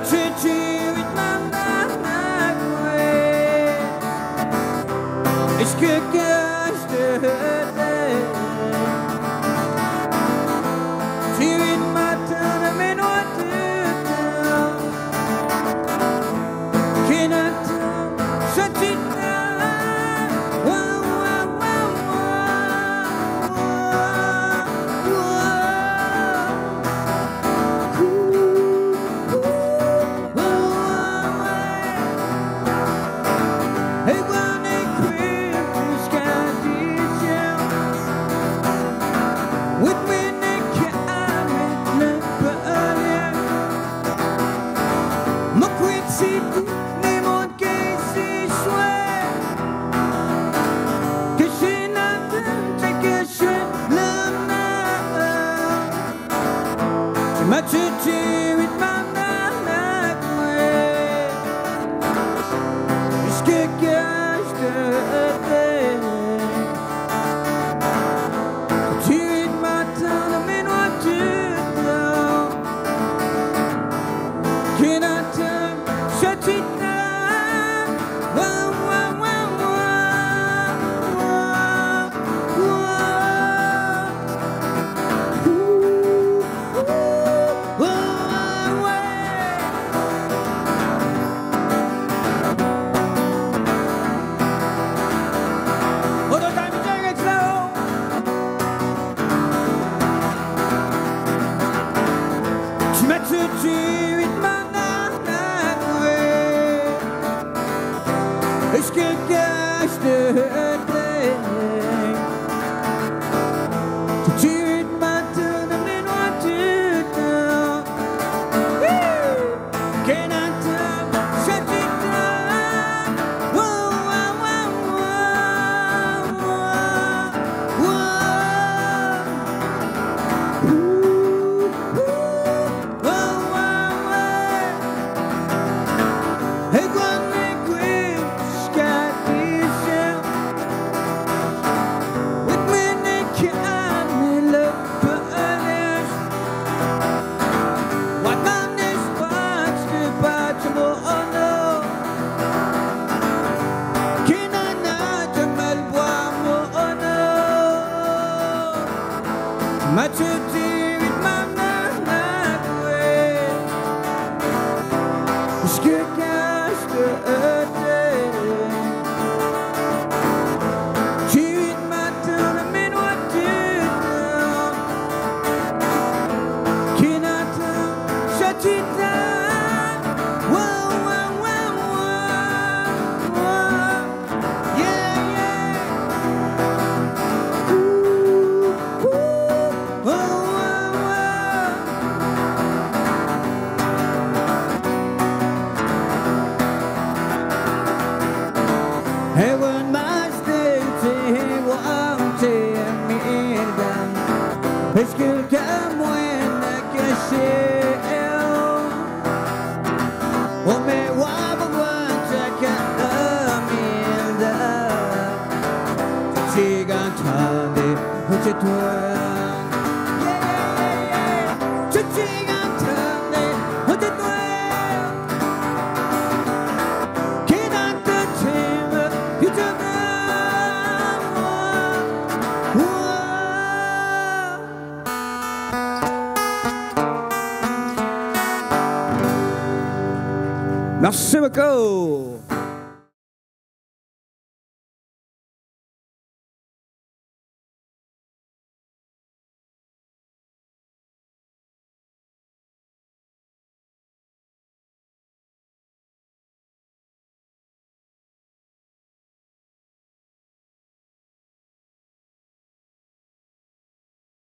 tué ma main. Est-ce que je te hais? Tu es le matin de mes noix de temps. Qui n'attend, je t'y M'as-tu with my jusque que je te hais? Tu es le matin de mes noix de temps. Qui n'attend, je t'y tu es ma est-ce que je te hais? Tu es le matin de mes noix de temps. Qui n'attend, je t'y m'as-tu dit ma est-ce que je te hais? Tu es le matin de mes noix de temps. Qui n'attend, je t'y Heaven must stay, est-ce que quelqu'un caché? Oh mais wabagwan chakaminda chigantande uchetwa chigantande uchetwa kinanta chima uchetwa. Merci beaucoup.